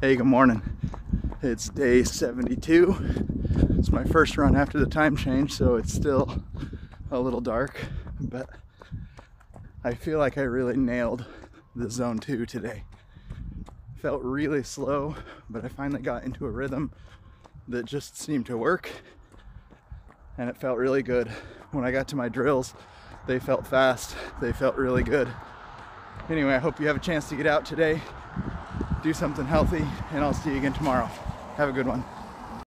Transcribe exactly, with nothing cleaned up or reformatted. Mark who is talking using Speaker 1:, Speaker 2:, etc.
Speaker 1: Hey, good morning. It's day seventy-two. It's my first run after the time change, so it's still a little dark, but I feel like I really nailed the zone two today. Felt really slow, but I finally got into a rhythm that just seemed to work, and it felt really good. When I got to my drills, they felt fast, they felt really good. Anyway, I hope you have a chance to get out today, do something healthy, and I'll see you again tomorrow. Have a good one.